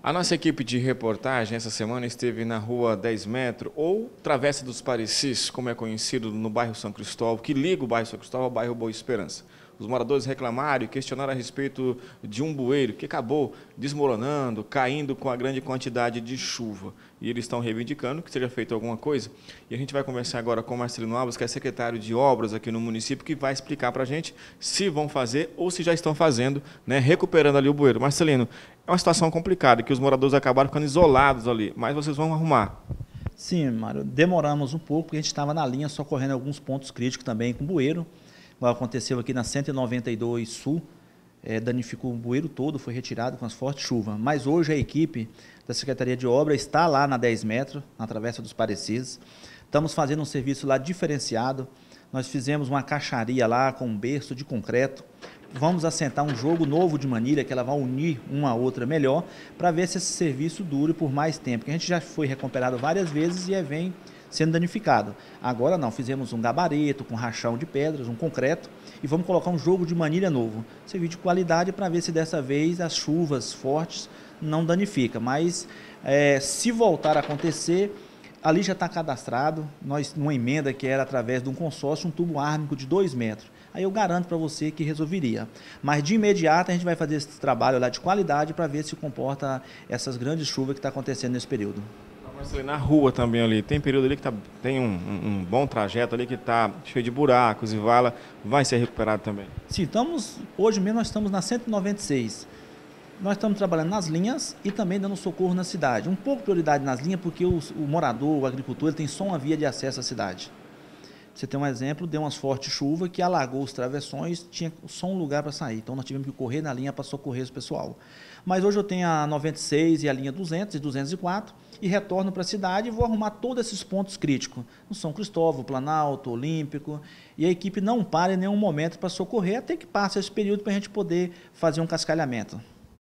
A nossa equipe de reportagem essa semana esteve na rua 10 metros, ou Travessa dos Parecis, como é conhecido no bairro São Cristóvão, que liga o bairro São Cristóvão ao bairro Boa Esperança. Os moradores reclamaram e questionaram a respeito de um bueiro que acabou desmoronando, caindo com a grande quantidade de chuva. E eles estão reivindicando que seja feita alguma coisa. E a gente vai conversar agora com o Marcelino Alves, que é secretário de obras aqui no município, que vai explicar para a gente se vão fazer ou se já estão fazendo, né, recuperando ali o bueiro. Marcelino, é uma situação complicada, que os moradores acabaram ficando isolados ali, mas vocês vão arrumar. Sim, Mário, demoramos um pouco, porque a gente estava na linha socorrendo alguns pontos críticos também com bueiro. Aconteceu aqui na 192 Sul, danificou o bueiro todo, foi retirado com as fortes chuvas. Mas hoje a equipe da Secretaria de Obras está lá na 10 metros, na Travessa dos Parecis. Estamos fazendo um serviço lá diferenciado. Nós fizemos uma caixaria lá com um berço de concreto. Vamos assentar um jogo novo de manilha, que ela vai unir uma a outra melhor, para ver se esse serviço dure por mais tempo. Porque a gente já foi recuperado várias vezes e vem sendo danificado. Agora não, fizemos um gabarito com rachão de pedras, um concreto, e vamos colocar um jogo de manilha novo. Serviço de qualidade para ver se dessa vez as chuvas fortes não danificam. Mas se voltar a acontecer, ali já está cadastrado, nós numa emenda que era através de um consórcio, um tubo ármico de 2 metros. Aí eu garanto para você que resolveria. Mas de imediato a gente vai fazer esse trabalho lá de qualidade para ver se comporta essas grandes chuvas que está acontecendo nesse período. Marcelino, na rua também ali, tem período ali que tem um bom trajeto ali que está cheio de buracos e vala, vai ser recuperado também? Sim, hoje mesmo nós estamos na 196. Nós estamos trabalhando nas linhas e também dando socorro na cidade. Um pouco de prioridade nas linhas porque o morador, o agricultor, ele tem só uma via de acesso à cidade. Você tem um exemplo, deu umas fortes chuvas que alagou os travessões, tinha só um lugar para sair. Então nós tivemos que correr na linha para socorrer o pessoal. Mas hoje eu tenho a 96 e a linha 200 e 204 e retorno para a cidade e vou arrumar todos esses pontos críticos. No São Cristóvão, Planalto, Olímpico. E a equipe não para em nenhum momento para socorrer até que passe esse período para a gente poder fazer um cascalhamento.